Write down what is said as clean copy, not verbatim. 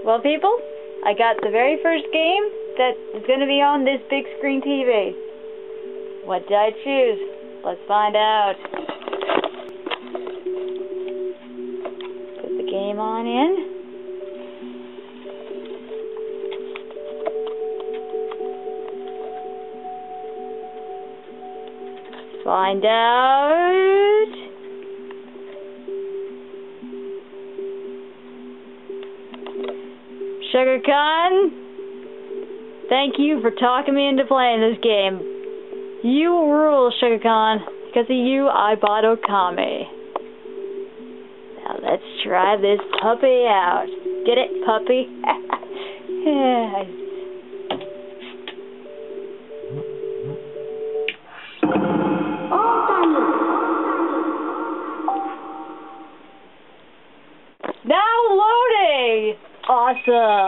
Well, people, I got the very first game that is going to be on this big screen TV. What did I choose? Let's find out. Put the game on in. Find out. Chuggaaconroy, thank you for talking me into playing this game. You rule, Chuggaaconroy. Because of you, I bought Okami. Now let's try this puppy out. Get it, puppy? Yeah. Now loading! Awesome!